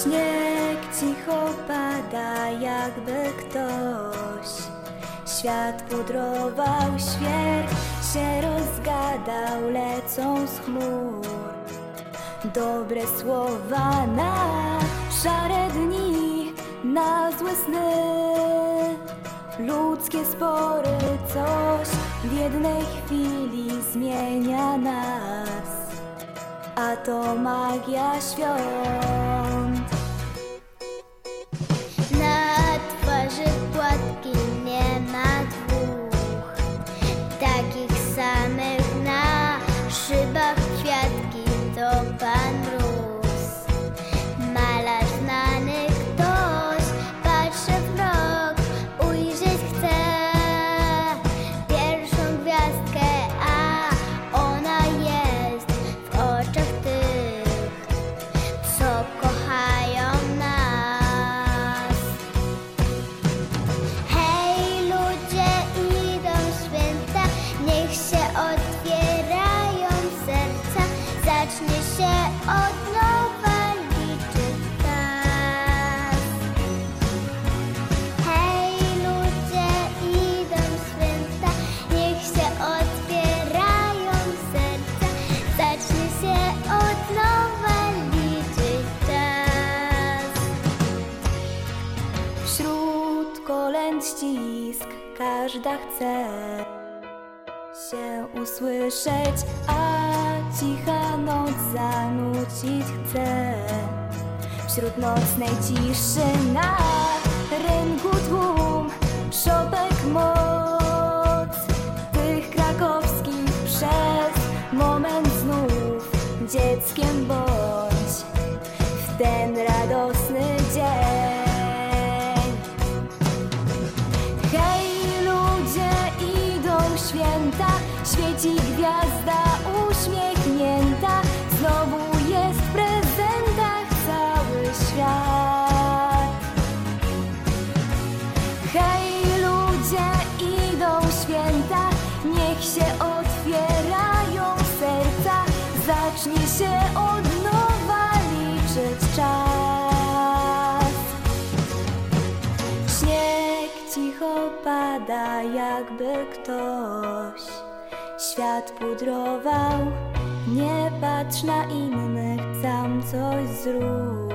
Śnieg cicho pada, jakby ktoś świat pudrował, świerk się rozgadał, lecą z chmur dobre słowa na szare dni, na złe sny. Ludzkie spory coś w jednej chwili zmienia nas, a to magia świąt. Na twarzy płatki nie ma dwóch takich samych, na szybach kwiatki to Pan Mróz. Malarz znany ktoś, patrzy w rok, ujrzeć chce pierwszą gwiazdkę, a ona jest w oczach tych, co kochają nas. Hej, ludzie, idą święta, niech się otwierają serca, zacznie się od nowa liczyć czas. Hej, ludzie, idą święta, niech się otwierają serca, zacznie się od nowa liczyć czas. Wśród kolęd ścisk każda chce się usłyszeć, a cicha noc zanucić chce. Wśród nocnej ciszy na rynku tłum szopek moc tych krakowskich, przez moment znów dzieckiem bądź w ten radosny dzień. Hej, ludzie, idą święta, świeci gwiazda uśmiechnięta, znowu jest w prezentach cały świat. Hej, ludzie, idą święta, niech się otwierają serca, zacznie się od nowa liczyć czas. Śnieg cicho pada, jakby ktoś świat pudrował. Nie patrz na innych, sam coś zrób.